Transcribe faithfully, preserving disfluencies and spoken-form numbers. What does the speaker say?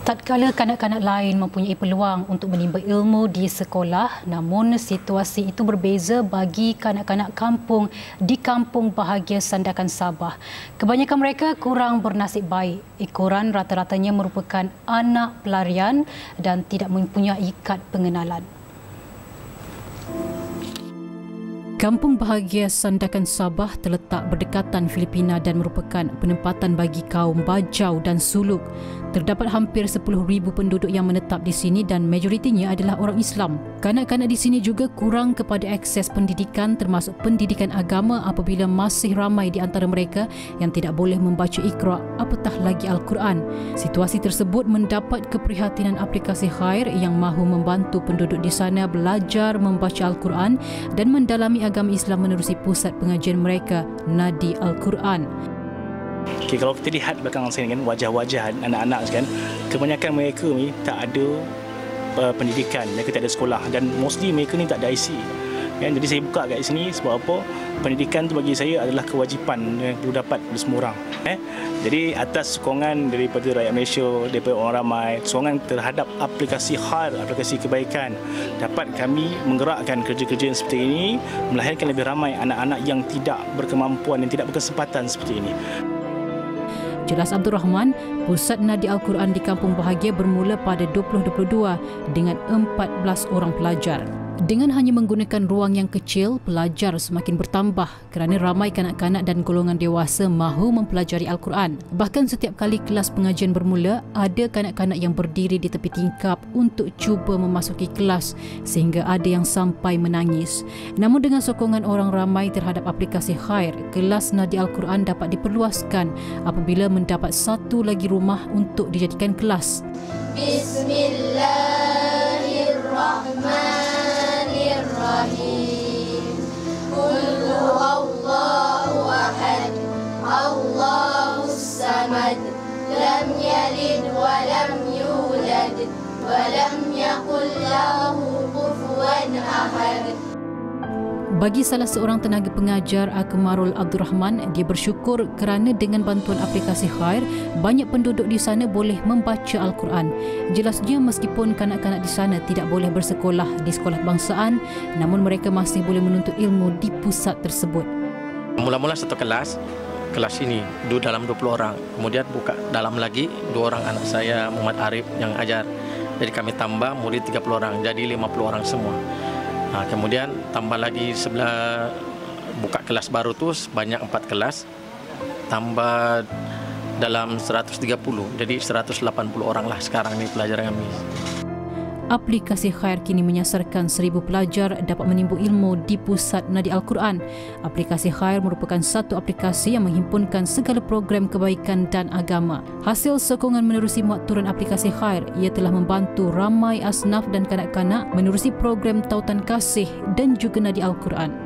Tatkala kanak-kanak lain mempunyai peluang untuk menimba ilmu di sekolah, namun situasi itu berbeza bagi kanak-kanak kampung di Kampung Bahagia Sandakan Sabah. Kebanyakan mereka kurang bernasib baik. Ekoran rata-ratanya merupakan anak pelarian dan tidak mempunyai kad pengenalan. Kampung Bahagia Sandakan Sabah terletak berdekatan Filipina dan merupakan penempatan bagi kaum Bajau dan Suluk. Terdapat hampir sepuluh ribu penduduk yang menetap di sini dan majoritinya adalah orang Islam. Kanak-kanak di sini juga kurang kepada akses pendidikan termasuk pendidikan agama apabila masih ramai di antara mereka yang tidak boleh membaca Iqra apatah lagi Al-Quran. Situasi tersebut mendapat keprihatinan aplikasi Khair yang mahu membantu penduduk di sana belajar membaca Al-Quran dan mendalami agama Islam menerusi pusat pengajian mereka, Nadi Al-Quran. Okay, kalau kita lihat belakang saya kan, wajah-wajah anak-anak kan, kebanyakan mereka ni tak ada uh, pendidikan, mereka tak ada sekolah dan mostly mereka ni tak ada I C. Kan? Jadi saya buka kat sini sebab apa? Pendidikan tu bagi saya adalah kewajipan yang perlu dapat oleh semua orang. Eh? Jadi atas sokongan daripada rakyat Malaysia, daripada orang ramai, sokongan terhadap aplikasi Khair, aplikasi kebaikan, dapat kami menggerakkan kerja-kerja yang seperti ini, melahirkan lebih ramai anak-anak yang tidak berkemampuan, yang tidak berkesempatan seperti ini. Jelas Abdul Rahman, Pusat Nadi Al-Quran di Kampung Bahagia bermula pada dua ribu dua puluh dua dengan empat belas orang pelajar. Dengan hanya menggunakan ruang yang kecil, pelajar semakin bertambah kerana ramai kanak-kanak dan golongan dewasa mahu mempelajari Al-Quran. Bahkan setiap kali kelas pengajian bermula, ada kanak-kanak yang berdiri di tepi tingkap untuk cuba memasuki kelas sehingga ada yang sampai menangis. Namun dengan sokongan orang ramai terhadap aplikasi Khair, kelas Nadi Al-Quran dapat diperluaskan apabila mendapat satu lagi rumah untuk dijadikan kelas. Bismillahirrahmanirrahim. Qul huwallahu ahad, Allahus samad, lam yalid wa lam yulad wa lam yakul lahu kufuwan ahad. Bagi salah seorang tenaga pengajar, Akmarul Abdul Rahman, dia bersyukur kerana dengan bantuan aplikasi Khair, banyak penduduk di sana boleh membaca Al-Quran. Jelasnya meskipun kanak-kanak di sana tidak boleh bersekolah di sekolah kebangsaan, namun mereka masih boleh menuntut ilmu di pusat tersebut. Mula-mula satu kelas, kelas ini duduk dalam dua puluh orang. Kemudian buka dalam lagi, dua orang anak saya, Muhammad Arif yang ajar. Jadi kami tambah murid tiga puluh orang, jadi lima puluh orang semua. Nah, kemudian tambah lagi sebelah buka kelas baru tu banyak empat kelas, tambah dalam seratus tiga puluh, jadi seratus lapan puluh orang lah sekarang ni pelajar kami. Aplikasi Khair kini menyasarkan seribu pelajar dapat menimba ilmu di Pusat Nadi Al-Quran. Aplikasi Khair merupakan satu aplikasi yang menghimpunkan segala program kebaikan dan agama. Hasil sokongan menerusi muat turun aplikasi Khair, ia telah membantu ramai asnaf dan kanak-kanak menerusi program tautan kasih dan juga Nadi Al-Quran.